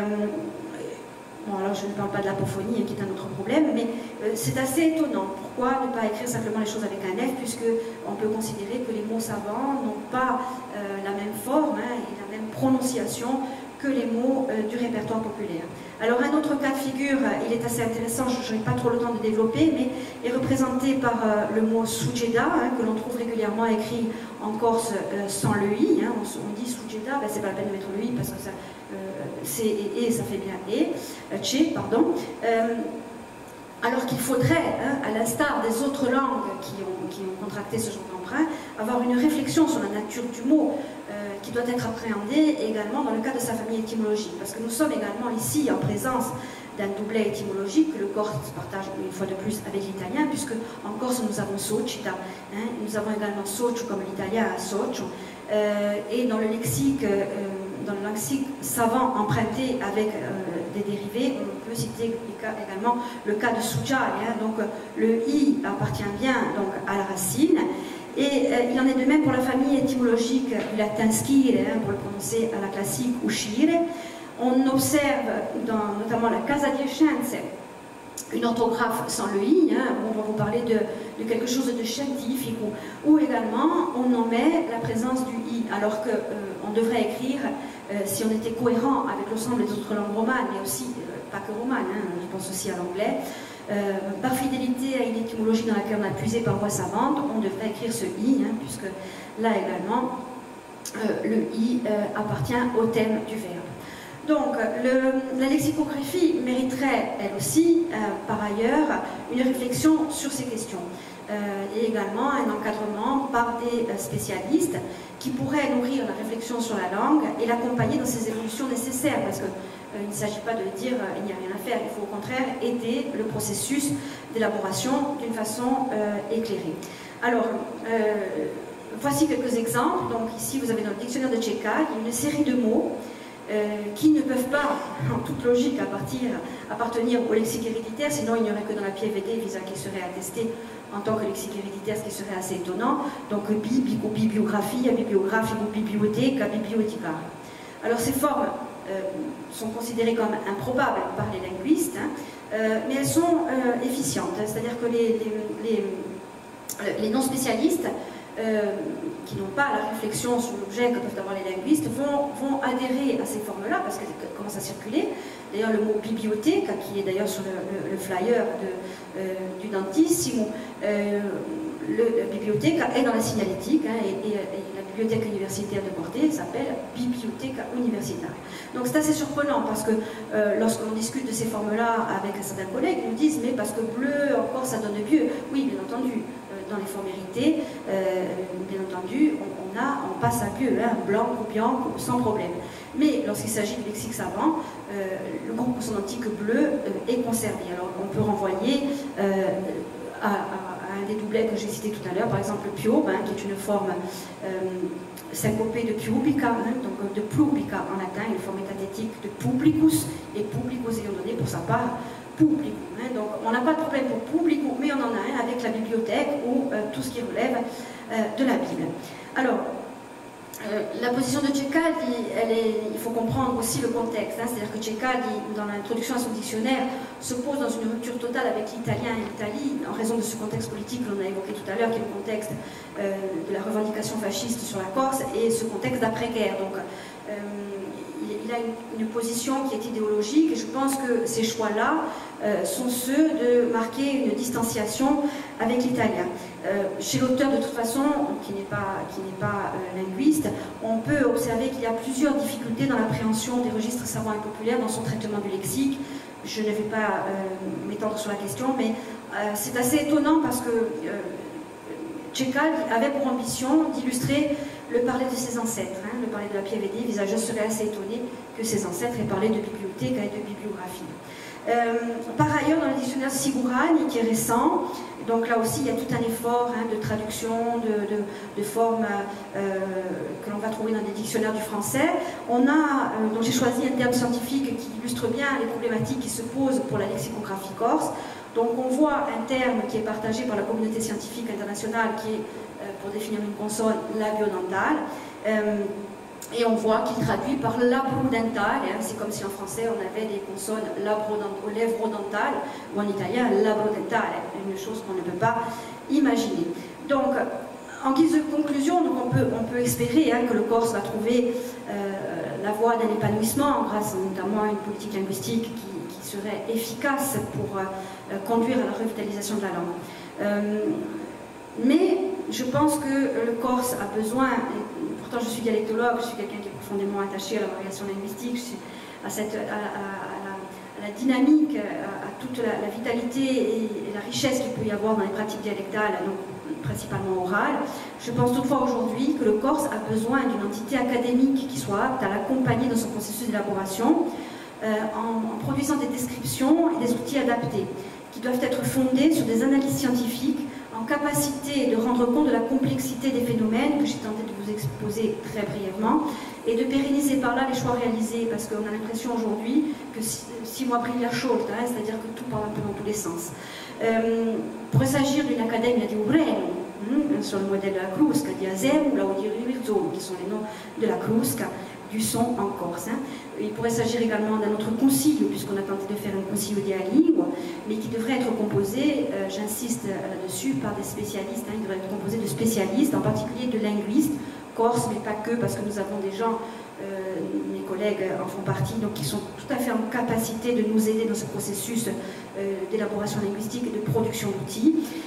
bon, alors je ne parle pas de l'apophonie, hein, qui est un autre problème, mais euh, c'est assez étonnant. Pourquoi ne pas écrire simplement les choses avec un F, puisque on peut considérer que les mots savants n'ont pas euh, la même forme, hein, et la même prononciation que les mots euh, du répertoire populaire. Alors un autre cas de figure, il est assez intéressant, je n'ai pas trop le temps de développer, mais est représenté par euh, le mot sujeda, hein, que l'on trouve régulièrement écrit en corse euh, sans le i. Hein, on, on dit sujeda, ben, c'est pas la peine de mettre le i parce que ça, euh, c'est et, et, ça fait bien et, euh, tché, pardon. Euh, alors qu'il faudrait, hein, à l'instar des autres langues qui ont, qui ont contracté ce genre d'emprunt, avoir une réflexion sur la nature du mot, euh, qui doit être appréhendée également dans le cas de sa famille étymologique, parce que nous sommes également ici en présence d'un doublet étymologique que le corse partage une fois de plus avec l'italien, puisque en corse nous avons socita, hein, nous avons également socio comme l'italien a socio, euh, et dans le lexique, euh, dans le lexique savant emprunté avec euh, des dérivés, on peut citer également le cas de suciale, hein, donc le i appartient bien donc à la racine. Et euh, il en est de même pour la famille étymologique du latin scire, hein, pour le prononcer à la classique, ou scire. On observe dans notamment la Casa Diecense une orthographe sans le i, hein, on va vous parler de, de quelque chose de scientifique, ou, ou également on omet la présence du i, alors qu'on euh, devrait écrire, euh, si on était cohérent avec l'ensemble des autres langues romanes, mais aussi, euh, pas que romanes, hein, je pense aussi à l'anglais, Euh, par fidélité à une étymologie dans laquelle on a puisé par voie savante, on devrait écrire ce i, hein, puisque là également, euh, le i euh, appartient au thème du verbe. Donc, le, la lexicographie mériterait, elle aussi, euh, par ailleurs, une réflexion sur ces questions. Euh, et également un encadrement par des euh, spécialistes qui pourraient nourrir la réflexion sur la langue et l'accompagner dans ces évolutions nécessaires, parce que euh, il ne s'agit pas de dire euh, il n'y a rien à faire, il faut au contraire aider le processus d'élaboration d'une façon euh, éclairée. Alors, euh, voici quelques exemples. Donc ici vous avez dans le dictionnaire de Čeka, il y a une série de mots Euh, qui ne peuvent pas, en toute logique, à partir, appartenir au lexique héréditaire, sinon il n'y aurait que dans la P V D visa qui serait attesté en tant que lexique héréditaire, ce qui serait assez étonnant. Donc bi, bico, bibliographie, bibliographie, bibliothèque, bibliothéca. Alors ces formes euh, sont considérées comme improbables par les linguistes, hein, euh, mais elles sont euh, efficientes, c'est-à-dire que les, les, les, les non-spécialistes Euh, qui n'ont pas la réflexion sur l'objet que peuvent avoir les linguistes, vont, vont adhérer à ces formes-là, parce qu'elles commencent à circuler. D'ailleurs, le mot bibliothèque, qui est d'ailleurs sur le, le, le flyer de, euh, du Dantissimo, euh, le, la bibliothèque est dans la signalétique, hein, et, et, et la bibliothèque universitaire de Portée s'appelle Bibliotheca Universitaria. Donc c'est assez surprenant, parce que euh, lorsqu'on discute de ces formes-là avec certains collègues, ils nous disent « mais parce que bleu, encore, ça donne mieux ». Oui, bien entendu. Dans les formes héritées, euh, bien entendu, on, on, a, on passe à mieux, hein, blanc ou bien sans problème. Mais lorsqu'il s'agit de lexique savant, euh, le groupe consonantique bleu euh, est conservé. Alors on peut renvoyer euh, à, à, à un des doublets que j'ai cité tout à l'heure, par exemple le pio, hein, qui est une forme euh, syncopé de publica, hein, donc de publica en latin, une forme métathétique de publicus, et publicus ayant donné pour sa part publicum. Hein, donc on n'a pas de problème pour publicum, mais on en a un avec la bibliothèque ou euh, tout ce qui relève euh, de la Bible. Alors, Euh, la position de Ceccaldi, elle est, il faut comprendre aussi le contexte, hein, c'est-à-dire que Ceccaldi, dans l'introduction à son dictionnaire, se pose dans une rupture totale avec l'italien et l'Italie, en raison de ce contexte politique que l'on a évoqué tout à l'heure, qui est le contexte euh, de la revendication fasciste sur la Corse, et ce contexte d'après-guerre. Donc, euh, il, il a une, une position qui est idéologique, et je pense que ces choix-là euh, sont ceux de marquer une distanciation avec l'italien. Euh, chez l'auteur, de toute façon, qui n'est pas, qui n'est pas euh, linguiste, on peut observer qu'il y a plusieurs difficultés dans l'appréhension des registres savants et populaires dans son traitement du lexique. Je ne vais pas euh, m'étendre sur la question, mais euh, c'est assez étonnant parce que euh, Ceccaldi avait pour ambition d'illustrer le parler de ses ancêtres, hein, le parler de la Pieve dei Visaggi. Je serais assez étonné que ses ancêtres aient parlé de bibliothèque et de bibliographie. Euh, par ailleurs, dans le dictionnaire Sigurani, qui est récent, donc là aussi il y a tout un effort hein, de traduction, de, de, de formes euh, que l'on va trouver dans des dictionnaires du français. On a, euh, donc j'ai choisi un terme scientifique qui illustre bien les problématiques qui se posent pour la lexicographie corse. Donc on voit un terme qui est partagé par la communauté scientifique internationale, qui est, euh, pour définir une consonne, labiodentale. Euh, Et on voit qu'il traduit par labrodentale, hein, c'est comme si en français on avait des consonnes lèvrodentales, ou en italien labrodentale, une chose qu'on ne peut pas imaginer. Donc, en guise de conclusion, donc on, peut, on peut espérer hein, que le Corse va trouver euh, la voie d'un épanouissement, grâce notamment à une politique linguistique qui, qui serait efficace pour euh, conduire à la revitalisation de la langue. Euh, mais je pense que le Corse a besoin, pourtant je suis dialectologue, je suis quelqu'un qui est profondément attaché à la variation linguistique, je suis à, cette, à, à, à, la, à la dynamique, à, à toute la, la vitalité et, et la richesse qu'il peut y avoir dans les pratiques dialectales, donc principalement orales. Je pense toutefois aujourd'hui que le Corse a besoin d'une entité académique qui soit apte à l'accompagner dans son processus d'élaboration, euh, en, en produisant des descriptions et des outils adaptés, qui doivent être fondés sur des analyses scientifiques, en capacité de rendre compte de la complexité des phénomènes que j'ai tenté de vous exposer très brièvement, et de pérenniser par là les choix réalisés, parce qu'on a l'impression aujourd'hui que si, si moi brille la chose, hein, c'est-à-dire que tout part un peu dans tous les sens. Euh, pourrait s'agir d'une académie di Ubreno, hein, sur le modèle de la Crusca, di Asemu, Laudio Virzo, qui sont les noms de la Crusca, du son en Corse. Hein. Il pourrait s'agir également d'un autre concile, puisqu'on a tenté de faire un concile di lingua, mais qui devrait être composé, euh, j'insiste là-dessus, par des spécialistes. Hein, il devrait être composé de spécialistes, en particulier de linguistes, corse, mais pas que, parce que nous avons des gens, euh, mes collègues en font partie, donc qui sont tout à fait en capacité de nous aider dans ce processus euh, d'élaboration linguistique et de production d'outils.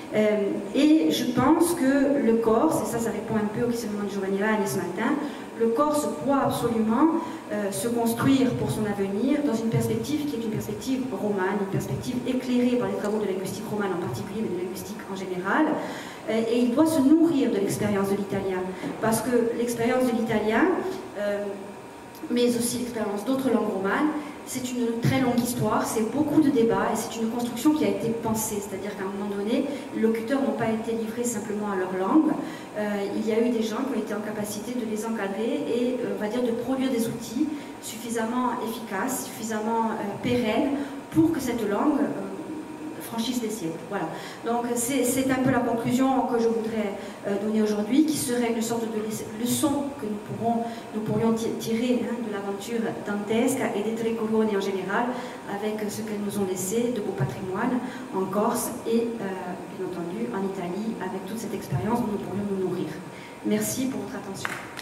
Euh, et je pense que le Corse, et ça, ça répond un peu au questionnement de Giovanni Ragni ce matin, le Corse doit absolument euh, se construire pour son avenir dans une perspective qui est une perspective romane, une perspective éclairée par les travaux de linguistique romane en particulier, mais de linguistique en général. Euh, et il doit se nourrir de l'expérience de l'italien, parce que l'expérience de l'italien, euh, mais aussi l'expérience d'autres langues romanes, c'est une très longue histoire, c'est beaucoup de débats et c'est une construction qui a été pensée, c'est-à-dire qu'à un moment donné, les locuteurs n'ont pas été livrés simplement à leur langue, euh, il y a eu des gens qui ont été en capacité de les encadrer et, euh, on va dire, de produire des outils suffisamment efficaces, suffisamment euh, pérennes pour que cette langue euh, franchisse les siècles. Voilà. Donc c'est un peu la conclusion que je voudrais euh, donner aujourd'hui, qui serait une sorte de leçon que nous, pourrons, nous pourrions tirer hein, de l'aventure dantesque et des Trecoloni en général, avec ce qu'elles nous ont laissé de beau patrimoine en Corse et euh, bien entendu en Italie, avec toute cette expérience dont nous pourrions nous nourrir. Merci pour votre attention.